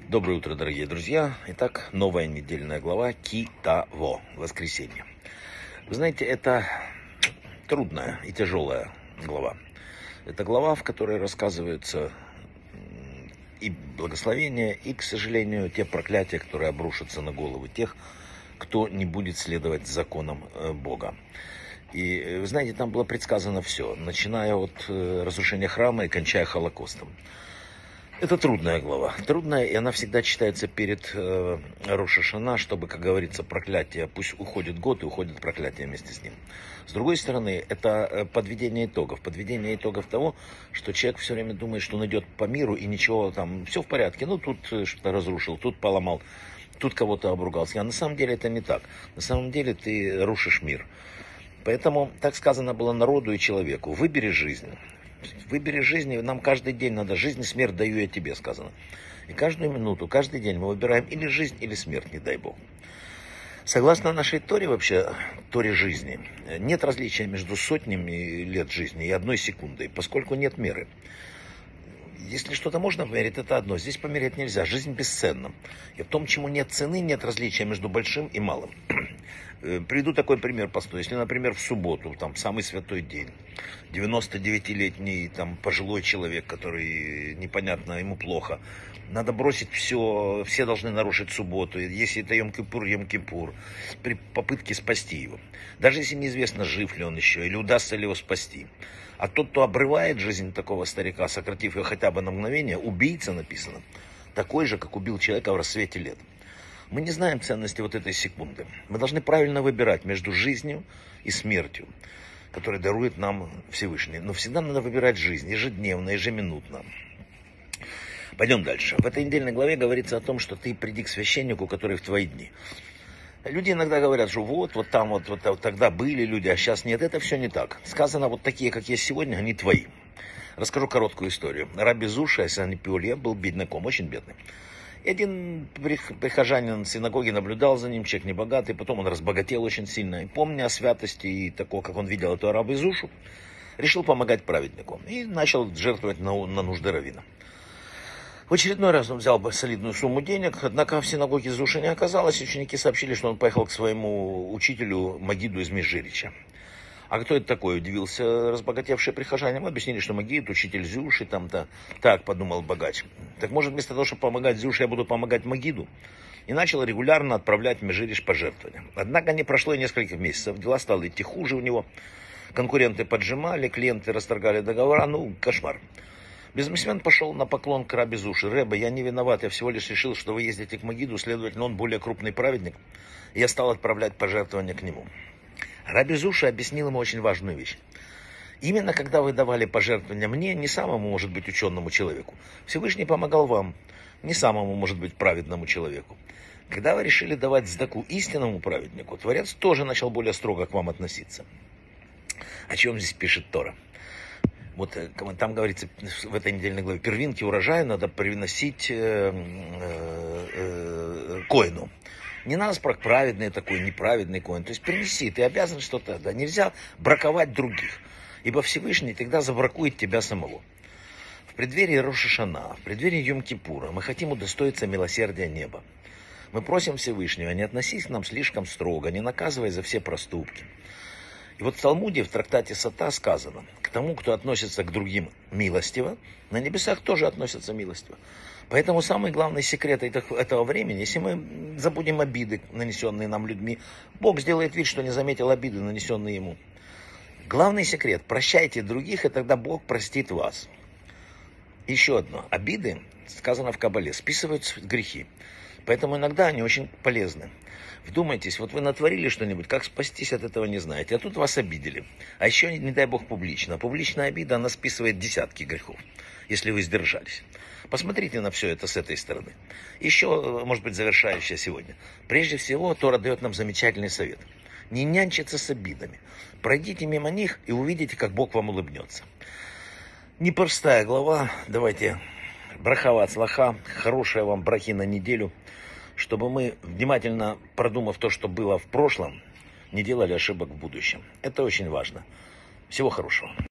Доброе утро, дорогие друзья. Итак, новая недельная глава Ки-Та-Во. Воскресенье. Вы знаете, это трудная и тяжелая глава. Это глава, в которой рассказываются и благословения, и, к сожалению, те проклятия, которые обрушатся на головы тех, кто не будет следовать законам Бога. И, вы знаете, там было предсказано все, начиная от разрушения храма и кончая Холокостом. Это трудная глава. Трудная, и она всегда читается перед Рош ха-Шана, чтобы, как говорится, проклятие, пусть уходит год и уходит проклятие вместе с ним. С другой стороны, это подведение итогов. Подведение итогов того, что человек все время думает, что он идет по миру и ничего там, все в порядке. Ну, тут что-то разрушил, тут поломал, тут кого-то обругался. А на самом деле это не так. На самом деле ты рушишь мир. Поэтому так сказано было народу и человеку. Выбери жизнь. Выбери жизнь, и нам каждый день надо. Жизнь и смерть даю я тебе, сказано. И каждую минуту, каждый день мы выбираем или жизнь, или смерть, не дай Бог. Согласно нашей Торе вообще, Торе жизни, нет различия между сотнями лет жизни и одной секундой, поскольку нет меры. Если что-то можно померить, это одно. Здесь померять нельзя. Жизнь бесценна. И в том, чему нет цены, нет различия между большим и малым. Приведу такой пример простой. Если, например, в субботу, там, самый святой день, 99-летний там, пожилой человек, который непонятно, ему плохо, надо бросить все должны нарушить субботу. Если это Йом-Кипур, Йом-Кипур, при попытке спасти его. Даже если неизвестно, жив ли он еще, или удастся ли его спасти. А тот, кто обрывает жизнь такого старика, сократив ее хотя бы на мгновение, убийца написано, такой же, как убил человека в рассвете лет. Мы не знаем ценности вот этой секунды. Мы должны правильно выбирать между жизнью и смертью, которую дарует нам Всевышний. Но всегда надо выбирать жизнь, ежедневно, ежеминутно. Пойдем дальше. В этой недельной главе говорится о том, что ты приди к священнику, который в твои дни. Люди иногда говорят, что вот там вот тогда были люди, а сейчас нет. Это все не так. Сказано, вот такие, как есть сегодня, они твои. Расскажу короткую историю. Раби Зуша из Анипиуле был бедняком, очень бедный. И один прихожанин синагоги наблюдал за ним, человек небогатый, потом он разбогател очень сильно. И помня о святости и такого, как он видел эту Раби Зушу, решил помогать праведнику. И начал жертвовать на нужды раввина. В очередной раз он взял бы солидную сумму денег, однако в синагоге Зуши не оказалось. Ученики сообщили, что он поехал к своему учителю Магиду из Межирича. А кто это такой? Удивился разбогатевший прихожанин. Мы объяснили, что Магид, учитель Зюши, там-то. Так, подумал богач. Так может, вместо того, чтобы помогать Зюше, я буду помогать Магиду? И начал регулярно отправлять в Межирич пожертвования. Однако не прошло и несколько месяцев. Дела стали идти хуже у него. Конкуренты поджимали, клиенты расторгали договора. Ну, кошмар. Бизнесмен пошел на поклон к Раби Зуши. Рэбе, я не виноват, я всего лишь решил, что вы ездите к Магиду, следовательно, он более крупный праведник. И я стал отправлять пожертвования к нему. Раби Зуша объяснил ему очень важную вещь. Именно когда вы давали пожертвования мне, не самому, может быть, ученому человеку, Всевышний помогал вам, не самому, может быть, праведному человеку. Когда вы решили давать сдаку истинному праведнику, Творец тоже начал более строго к вам относиться. О чем здесь пишет Тора? Вот там говорится в этой недельной главе, первинки урожая надо приносить коину. Не надо спрашивать, праведный такой, неправедный коин. То есть принеси, ты обязан что-то. Да, нельзя браковать других. Ибо Всевышний тогда забракует тебя самого. В преддверии Рош ха-Шана, в преддверии Йом-Кипура мы хотим удостоиться милосердия неба. Мы просим Всевышнего, не относись к нам слишком строго, не наказывай за все проступки. И вот в Талмуде, в трактате Сота сказано, к тому, кто относится к другим милостиво, на небесах тоже относятся милостиво. Поэтому самый главный секрет этого времени, если мы забудем обиды, нанесенные нам людьми, Бог сделает вид, что не заметил обиды, нанесенные ему. Главный секрет, прощайте других, и тогда Бог простит вас. Еще одно, обиды, сказано в Кабале, списывают грехи. Поэтому иногда они очень полезны. Вдумайтесь, вот вы натворили что-нибудь, как спастись от этого не знаете, а тут вас обидели. А еще, не дай Бог, публично. Публичная обида, она списывает десятки грехов, если вы сдержались. Посмотрите на все это с этой стороны. Еще, может быть, завершающее сегодня. Прежде всего, Тора дает нам замечательный совет. Не нянчиться с обидами. Пройдите мимо них и увидите, как Бог вам улыбнется. Непростая глава. Давайте браха вацлаха, хорошая вам брахи на неделю, чтобы мы, внимательно продумав то, что было в прошлом, не делали ошибок в будущем. Это очень важно. Всего хорошего.